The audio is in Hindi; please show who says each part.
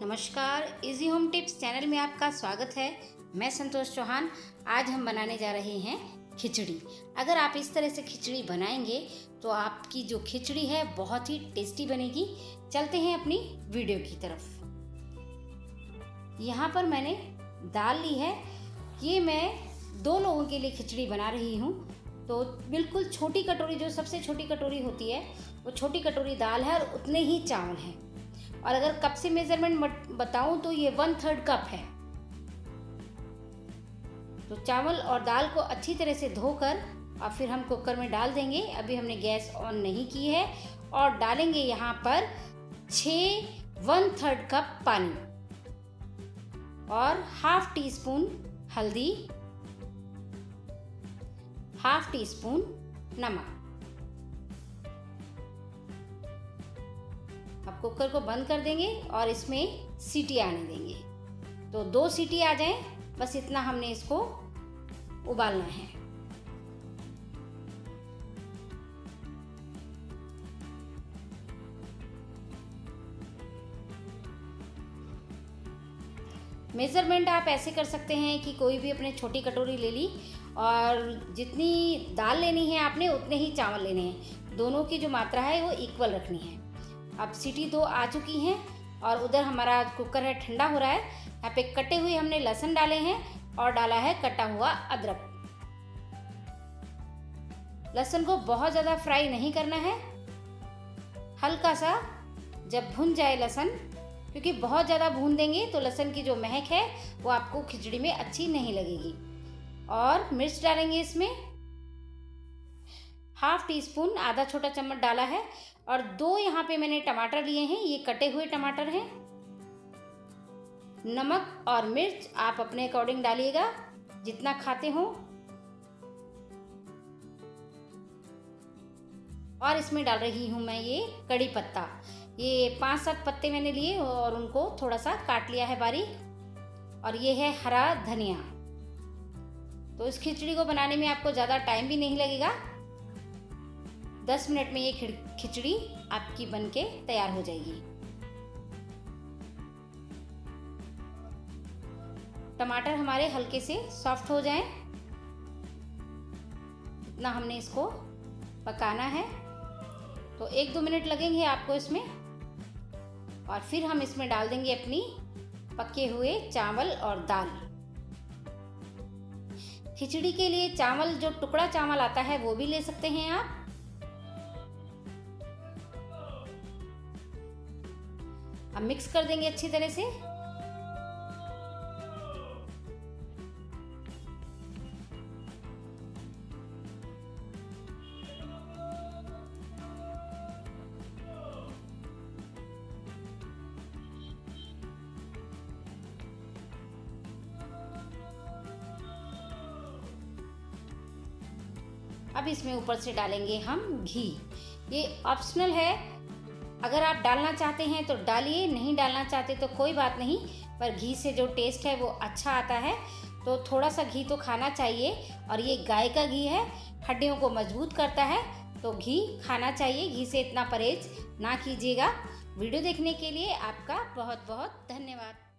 Speaker 1: नमस्कार, इजी होम टिप्स चैनल में आपका स्वागत है। मैं संतोष चौहान। आज हम बनाने जा रहे हैं खिचड़ी। अगर आप इस तरह से खिचड़ी बनाएंगे तो आपकी जो खिचड़ी है बहुत ही टेस्टी बनेगी। चलते हैं अपनी वीडियो की तरफ। यहाँ पर मैंने दाल ली है। ये मैं 2 लोगों के लिए खिचड़ी बना रही हूँ। तो बिल्कुल छोटी कटोरी, जो सबसे छोटी कटोरी होती है वो छोटी कटोरी दाल है और उतने ही चावल हैं। और अगर कप से मेजरमेंट बताऊं तो ये 1/3 कप है। तो चावल और दाल को अच्छी तरह से धोकर और फिर हम कुकर में डाल देंगे। अभी हमने गैस ऑन नहीं की है। और डालेंगे यहाँ पर 1/3 कप पानी और ½ टीस्पून हल्दी, ½ टीस्पून नमक। अब कुकर को बंद कर देंगे और इसमें सीटी आने देंगे। तो 2 सीटी आ जाएं, बस इतना हमने इसको उबालना है। मेजरमेंट आप ऐसे कर सकते हैं कि कोई भी अपने छोटी कटोरी ले ली और जितनी दाल लेनी है आपने उतने ही चावल लेने हैं। दोनों की जो मात्रा है वो इक्वल रखनी है। अब सीटी 2 आ चुकी हैं और उधर हमारा कुकर है ठंडा हो रहा है। यहाँ पे कटे हुए हमने लहसुन डाले हैं और डाला है कटा हुआ अदरक। लहसुन को बहुत ज़्यादा फ्राई नहीं करना है, हल्का सा जब भुन जाए लहसुन, क्योंकि बहुत ज़्यादा भून देंगे तो लहसुन की जो महक है वो आपको खिचड़ी में अच्छी नहीं लगेगी। और मिर्च डालेंगे इसमें ½ टीस्पून, आधा छोटा चम्मच डाला है। और 2 यहाँ पे मैंने टमाटर लिए हैं, ये कटे हुए टमाटर हैं। नमक और मिर्च आप अपने अकॉर्डिंग डालिएगा, जितना खाते हो। और इसमें डाल रही हूँ मैं ये कड़ी पत्ता। ये 5-7 पत्ते मैंने लिए और उनको थोड़ा सा काट लिया है बारीक। और ये है हरा धनिया। तो इस खिचड़ी को बनाने में आपको ज़्यादा टाइम भी नहीं लगेगा। 10 मिनट में ये खिचड़ी आपकी बनके तैयार हो जाएगी। टमाटर हमारे हल्के से सॉफ्ट हो जाएं, इतना हमने इसको पकाना है। तो 1-2 मिनट लगेंगे आपको इसमें। और फिर हम इसमें डाल देंगे अपनी पके हुए चावल और दाल। खिचड़ी के लिए चावल, जो टुकड़ा चावल आता है वो भी ले सकते हैं आप। अब मिक्स कर देंगे अच्छी तरह से। अब इसमें ऊपर से डालेंगे हम घी। ये ऑप्शनल है, अगर आप डालना चाहते हैं तो डालिए, नहीं डालना चाहते तो कोई बात नहीं। पर घी से जो टेस्ट है वो अच्छा आता है। तो थोड़ा सा घी तो खाना चाहिए। और ये गाय का घी है, हड्डियों को मजबूत करता है, तो घी खाना चाहिए। घी से इतना परहेज ना कीजिएगा। वीडियो देखने के लिए आपका बहुत बहुत धन्यवाद।